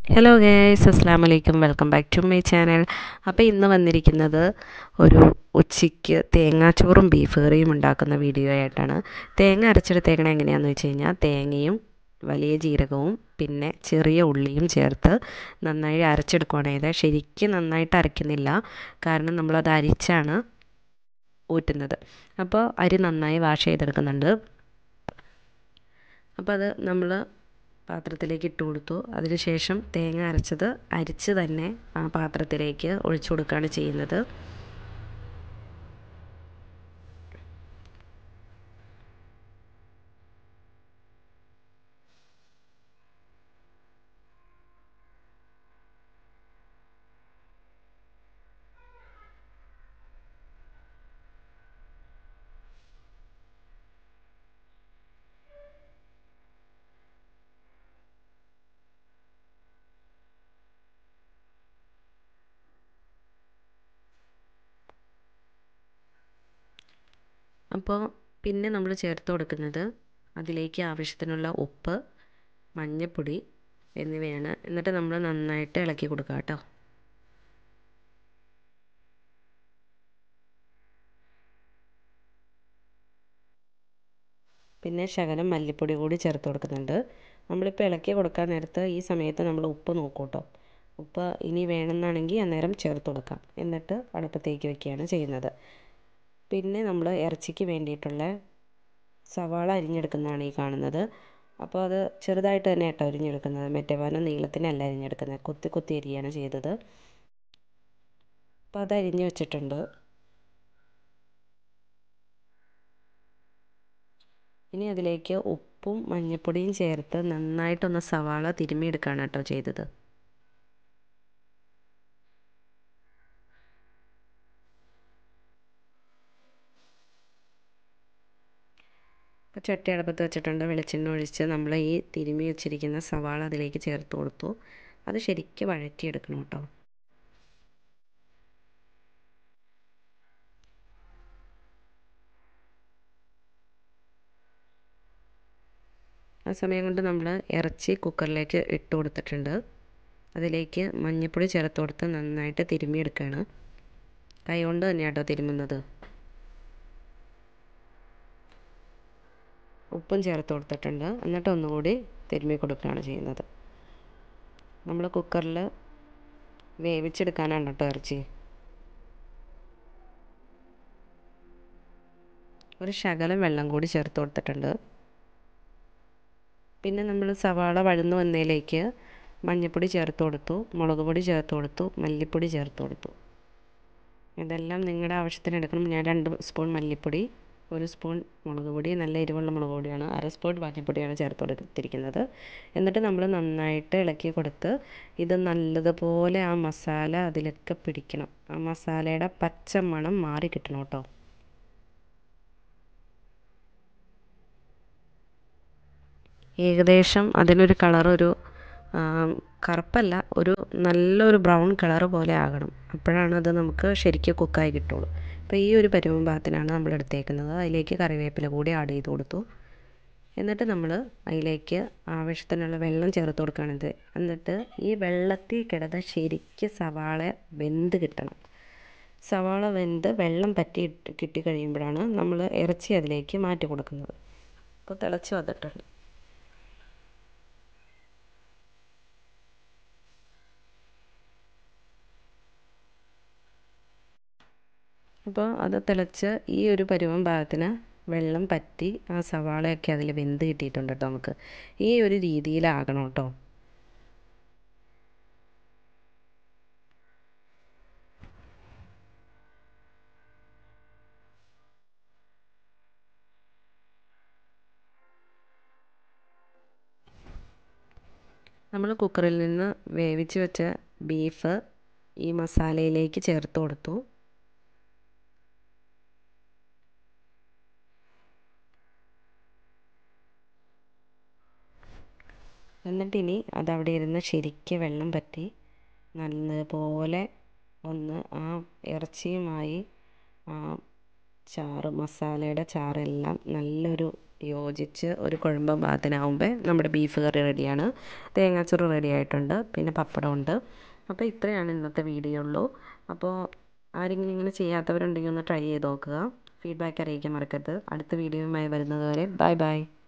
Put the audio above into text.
Hello guys, അസ്സാം വലൈക്കും. Welcome back to my channel. അപ്പോൾ ഇന്ന് വന്നിരിക്കുന്നത് ഒരു ഉച്ചയ്ക്ക് തേങ്ങാച്ചോറും ബീഫ് കറിയും ഉണ്ടാക്കുന്ന വീഡിയോ ആയിട്ടാണ്. തേങ്ങ അരച്ചെടുത്തേക്കണ എങ്ങനെയാണെന്ന് വെച്ച് കഴിഞ്ഞാൽ തേങ്ങയും വലിയ ജീരകവും പിന്നെ ചെറിയ ഉള്ളിയും ചേർത്ത് നന്നായി അരച്ചെടുക്കുകയാണ് ചെയ്തത്. ശരിക്കും നന്നായിട്ട് അരയ്ക്കുന്നില്ല, കാരണം നമ്മളത് അരിച്ചാണ് ഊറ്റുന്നത്. അപ്പോൾ അരി നന്നായി വാഷ് ചെയ്തെടുക്കുന്നുണ്ട്. അപ്പോൾ അത് നമ്മൾ പാത്രത്തിലേക്ക് ഇട്ട് കൊടുത്തു. അതിനുശേഷം തേങ്ങ അരച്ചത് അരിച്ച് തന്നെ ആ പാത്രത്തിലേക്ക് ഒഴിച്ചു കൊടുക്കുകയാണ് ചെയ്യുന്നത്. അപ്പോൾ പിന്നെ നമ്മൾ ചേർത്ത് കൊടുക്കുന്നത് അതിലേക്ക് ആവശ്യത്തിനുള്ള ഉപ്പ്, മഞ്ഞൾപ്പൊടി എന്നിവയാണ്. എന്നിട്ട് നമ്മൾ നന്നായിട്ട് ഇളക്കി കൊടുക്കുക കേട്ടോ. പിന്നെ ശകലം മല്ലിപ്പൊടി കൂടി ചേർത്ത് കൊടുക്കുന്നുണ്ട്. നമ്മളിപ്പോൾ ഇളക്കി കൊടുക്കാൻ നേരത്ത് ഈ സമയത്ത് നമ്മൾ ഉപ്പ് നോക്കും കേട്ടോ. ഉപ്പ് ഇനി വേണമെന്നാണെങ്കിൽ അന്നേരം ചേർത്ത് കൊടുക്കാം. എന്നിട്ട് അടുപ്പത്തേക്ക് വയ്ക്കുകയാണ് ചെയ്യുന്നത്. പിന്നെ നമ്മൾ ഇറച്ചിക്ക് വേണ്ടിയിട്ടുള്ള സവാള അരിഞ്ഞെടുക്കുന്നതാണ് ഈ കാണുന്നത്. അപ്പോൾ അത് ചെറുതായിട്ട് തന്നെ കേട്ടോ അരിഞ്ഞെടുക്കുന്നത്, മറ്റേ പോലെ നീളത്തിനല്ല അരിഞ്ഞെടുക്കുന്നത്, കൊത്തി കൊത്തി അരിയാണ് ചെയ്തത്. അപ്പോൾ അത് അരിഞ്ഞ് വെച്ചിട്ടുണ്ട്. ഇനി അതിലേക്ക് ഉപ്പും മഞ്ഞൾപ്പൊടിയും ചേർത്ത് നന്നായിട്ടൊന്ന് സവാള തിരുമ്മിയെടുക്കുകയാണ് കേട്ടോ ചെയ്തത്. അപ്പോൾ ചട്ടി അടുപ്പത്ത് വെച്ചിട്ടുണ്ട്. വെളിച്ചെണ്ണ ഒഴിച്ച് നമ്മൾ ഈ തിരുമ്മി വെച്ചിരിക്കുന്ന സവാള അതിലേക്ക് ചേർത്ത് കൊടുത്തു. അത് ശരിക്കും വഴറ്റിയെടുക്കണം കേട്ടോ. ആ സമയം കൊണ്ട് നമ്മൾ ഇറച്ചി കുക്കറിലേക്ക് ഇട്ട് കൊടുത്തിട്ടുണ്ട്. അതിലേക്ക് മഞ്ഞൾപ്പൊടി ചേർത്ത് കൊടുത്ത് നന്നായിട്ട് തിരുമ്മിയെടുക്കുകയാണ്. കൈ കൊണ്ട് തന്നെയാണ് കേട്ടോ തിരുമ്മുന്നത്. ഉപ്പും ചേർത്ത് കൊടുത്തിട്ടുണ്ട്. എന്നിട്ട് ഒന്നുകൂടി തിരുമ്മി കൊടുക്കുകയാണ് ചെയ്യുന്നത്. നമ്മൾ കുക്കറിൽ വേവിച്ചെടുക്കാനാണ് കേട്ടോ ഇറച്ചി. ഒരു ശകലം വെള്ളം കൂടി ചേർത്ത് കൊടുത്തിട്ടുണ്ട്. പിന്നെ നമ്മൾ സവാള വഴന്നു വന്നതിലേക്ക് മഞ്ഞൾപ്പൊടി ചേർത്ത് കൊടുത്തു, മുളക് പൊടി ചേർത്ത് കൊടുത്തു, മല്ലിപ്പൊടി ചേർത്ത് കൊടുത്തു. ഇതെല്ലാം നിങ്ങളുടെ ആവശ്യത്തിന് എടുക്കണം. ഞാൻ 2 സ്പൂൺ മല്ലിപ്പൊടി, 1 സ്പൂൺ മുളക് പൊടി, നല്ല എരിവുള്ള മുളക് പൊടിയാണ്, 1/2 സ്പൂൺ മഞ്ഞൾപ്പൊടിയാണ് ചേർത്ത് കൊടുത്തിരിക്കുന്നത്. എന്നിട്ട് നമ്മൾ നന്നായിട്ട് ഇളക്കി കൊടുത്ത് ഇത് നല്ലതുപോലെ ആ മസാല അതിലൊക്കെ പിടിക്കണം. ആ മസാലയുടെ പച്ച മണം മാറി കിട്ടണം കേട്ടോ. ഏകദേശം അതിനൊരു കളറൊരു കറുപ്പല്ല, ഒരു നല്ലൊരു ബ്രൗൺ കളർ പോലെ ആകണം. അപ്പോഴാണ് അത് നമുക്ക് ശരിക്കും കുക്കായി കിട്ടുള്ളൂ. അപ്പോൾ ഈ ഒരു പരുവം ഭാഗത്തിനാണ് നമ്മൾ എടുത്തേക്കുന്നത്. അതിലേക്ക് കറിവേപ്പില കൂടി ആഡ് ചെയ്ത് കൊടുത്തു. എന്നിട്ട് നമ്മൾ അതിലേക്ക് ആവശ്യത്തിനുള്ള വെള്ളം ചേർത്ത് കൊടുക്കുകയാണിത്. എന്നിട്ട് ഈ വെള്ളത്തിൽ കിടന്ന് ശരിക്കും സവാള വെന്ത് കിട്ടണം. സവാള വെന്ത് വെള്ളം പറ്റി കിട്ടിക്കഴിയുമ്പോഴാണ് നമ്മൾ ഇറച്ചി അതിലേക്ക് മാറ്റി കൊടുക്കുന്നത്. അപ്പോൾ തിളച്ച് വന്നിട്ടുണ്ട്. അപ്പോൾ അത് തിളച്ച് ഈ ഒരു പരുവം ഭാഗത്തിന് വെള്ളം പറ്റി ആ സവാളയൊക്കെ അതിൽ വെന്ത് കിട്ടിയിട്ടുണ്ട് കേട്ടോ. നമുക്ക് ഈ ഒരു രീതിയിലാകണം കേട്ടോ. നമ്മൾ കുക്കറിൽ നിന്ന് വേവിച്ച് വെച്ച ബീഫ് ഈ മസാലയിലേക്ക് ചേർത്ത് കൊടുത്തു. എന്നിട്ടിനി അതവിടെ ഇരുന്ന് ശരിക്ക് വെള്ളം പറ്റി നല്ലപോലെ ഒന്ന് ആ ഇറച്ചിയുമായി ആ ചാറ്, മസാലയുടെ ചാറെല്ലാം നല്ലൊരു യോജിച്ച് ഒരു കുഴമ്പ് പാകത്തിനാവുമ്പോൾ നമ്മുടെ ബീഫ് കറി റെഡിയാണ്. തേങ്ങാച്ചോറ് റെഡി ആയിട്ടുണ്ട്. പിന്നെ പപ്പടമുണ്ട്. അപ്പോൾ ഇത്രയാണ് ഇന്നത്തെ വീഡിയോ ഉള്ളൂ. അപ്പോൾ ആരെങ്കിലും ഇങ്ങനെ ചെയ്യാത്തവരുണ്ടെങ്കിൽ ഒന്ന് ട്രൈ ചെയ്ത് നോക്കുക. ഫീഡ്ബാക്ക് അറിയിക്കാൻ മറക്കരുത്. അടുത്ത വീഡിയോയുമായി വരുന്നത് വരെ ബൈ ബൈ.